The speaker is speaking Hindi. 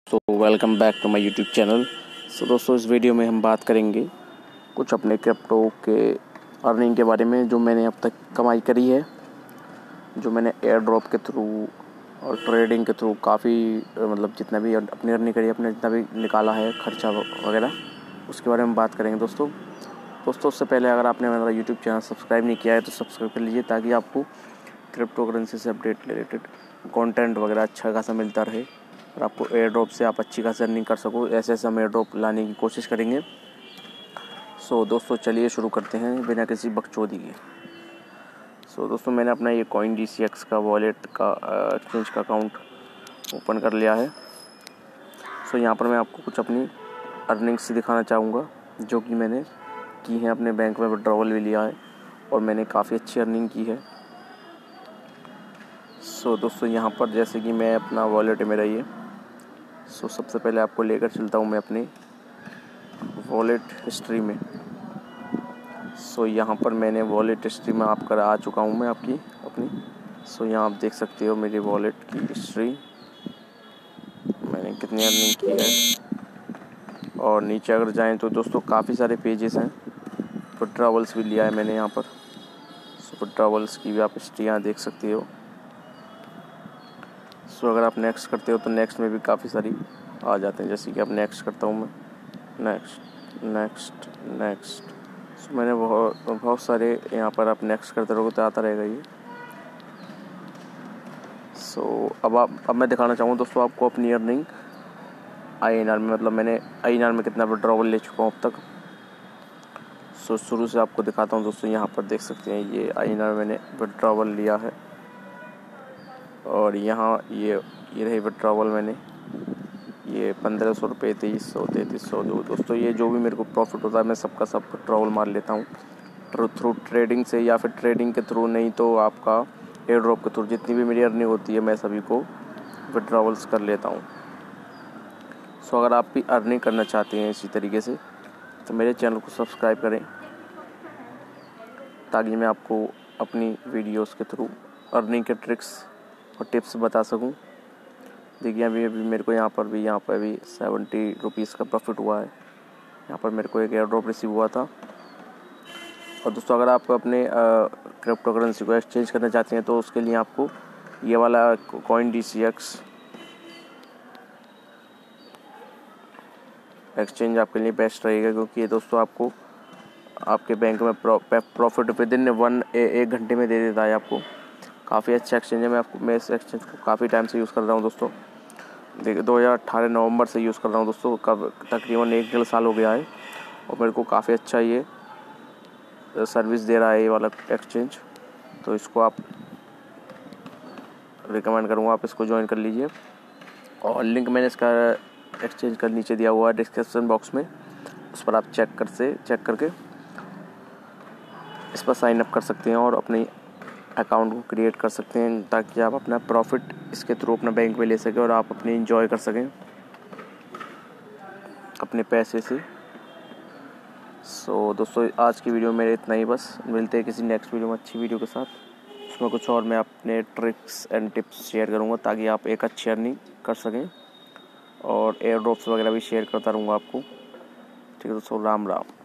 So welcome back to my YouTube channel. So दोस्तों, इस वीडियो में हम बात करेंगे कुछ अपने क्रिप्टो के अर्निंग के बारे में, जो मैंने अब तक कमाई करी है, जो मैंने एयर ड्रॉप के थ्रू और ट्रेडिंग के थ्रू काफ़ी जितना भी अपनी अर्निंग करी, अपने जितना भी निकाला है खर्चा वगैरह, उसके बारे में बात करेंगे दोस्तों। उससे पहले अगर आपने मेरा यूट्यूब चैनल सब्सक्राइब नहीं किया है तो सब्सक्राइब कर लीजिए, ताकि आपको क्रिप्टो करेंसी से अपडेट रिलेटेड कंटेंट वगैरह अच्छा खासा मिलता रहे और आपको एयर ड्रॉप से आप अच्छी खासी अर्निंग कर सको। ऐसे हम एयर ड्रॉप लाने की कोशिश करेंगे। सो दोस्तों, चलिए शुरू करते हैं बिना किसी बकचोदी के। सो दोस्तों, मैंने अपना ये Coindcx का वॉलेट का एक्सचेंज का अकाउंट ओपन कर लिया है। सो यहाँ पर मैं आपको कुछ अपनी अर्निंग्स दिखाना चाहूँगा, जो कि मैंने की हैं। अपने बैंक में विड्रॉवल भी लिया है और मैंने काफ़ी अच्छी अर्निंग की है। सो दोस्तों, यहाँ पर जैसे कि मैं अपना वॉलेट है मेरा ये। सो सबसे पहले आपको लेकर चलता हूँ मैं अपनी वॉलेट हिस्ट्री में। सो यहाँ पर मैंने वॉलेट हिस्ट्री में आ चुका हूँ मैं अपनी। सो यहाँ आप देख सकते हो मेरी वॉलेट की हिस्ट्री, मैंने कितनी अर्निंग की है। और नीचे अगर जाएं तो दोस्तों काफ़ी सारे पेजेस हैं। विड्रॉवल्स भी लिया है मैंने यहाँ पर। सो विड्रॉवल्स की भी आप हिस्ट्री यहाँ देख सकते हो। सो अगर आप नेक्स्ट करते हो तो नेक्स्ट में भी काफ़ी सारी आ जाते हैं। जैसे कि अब नेक्स्ट करता हूँ मैं, नेक्स्ट। सो मैंने बहुत सारे यहाँ पर आप नेक्स्ट करते रहोगे तो आता रहेगा ये। सो अब मैं दिखाना चाहूँ दोस्तों आपको अपनी अर्निंग INR में, मैंने INR में कितना विड्रॉवल ले चुका हूँ अब तक। सो शुरू से आपको दिखाता हूँ दोस्तों। यहाँ पर देख सकते हैं ये INR मैंने विड्रॉवल लिया है, और यहाँ ये रही विड्रॉवल मैंने, ये 1500 रुपये, 2300 दोस्तों। ये जो भी मेरे को प्रॉफिट होता है मैं सबका सब विड्रॉवल मार लेता हूँ थ्रू ट्रेडिंग से, या फिर ट्रेडिंग के थ्रू नहीं तो आपका एयर ड्रॉप के थ्रू। जितनी भी मेरी अर्निंग होती है मैं सभी को विड्रॉवल्स कर लेता हूँ। सो अगर आप भी अर्निंग करना चाहते हैं इसी तरीके से तो मेरे चैनल को सब्सक्राइब करें, ताकि मैं आपको अपनी वीडियोस के थ्रू अर्निंग के ट्रिक्स और टिप्स बता सकूं। देखिए अभी मेरे को यहाँ पर भी 70 रुपीज़ का प्रॉफिट हुआ है। यहाँ पर मेरे को एक एयर ड्रॉप रिसीव हुआ था। और दोस्तों, अगर आप अपने क्रिप्टो करेंसी को एक्सचेंज करना चाहते हैं तो उसके लिए आपको ये वाला Coindcx एक्सचेंज आपके लिए बेस्ट रहेगा, क्योंकि ये दोस्तों आपको आपके बैंक में प्रॉफिट विदिन 1 घंटे में दे देता है आपको। काफ़ी अच्छा एक्सचेंज है। मैं इस एक्सचेंज को काफ़ी टाइम से यूज़ कर रहा हूँ दोस्तों। 2018 नवंबर से यूज़ कर रहा हूँ दोस्तों। कब तकरीबन 1-1.5 साल हो गया है, और मेरे को काफ़ी अच्छा ये सर्विस दे रहा है ये वाला एक्सचेंज। तो इसको आप रिकमेंड करूँगा, आप इसको ज्वाइन कर लीजिए। और लिंक मैंने इसका एक्सचेंज का नीचे दिया हुआ है डिस्क्रिप्शन बॉक्स में, उस पर आप चेक करके इस पर साइन अप कर सकते हैं और अपने अकाउंट को क्रिएट कर सकते हैं, ताकि आप अपना प्रॉफिट इसके थ्रू अपना बैंक में ले सकें और आप अपनी एंजॉय कर सकें अपने पैसे से। सो दोस्तों, आज की वीडियो में इतना ही बस। मिलते हैं किसी नेक्स्ट वीडियो में अच्छी वीडियो के साथ। उसमें कुछ और मैं अपने ट्रिक्स एंड टिप्स शेयर करूँगा, ताकि आप एक अच्छी अर्निंग कर सकें। और एयर ड्रॉप्स वगैरह भी शेयर करता रहूँगा आपको। ठीक है दोस्तों, राम राम।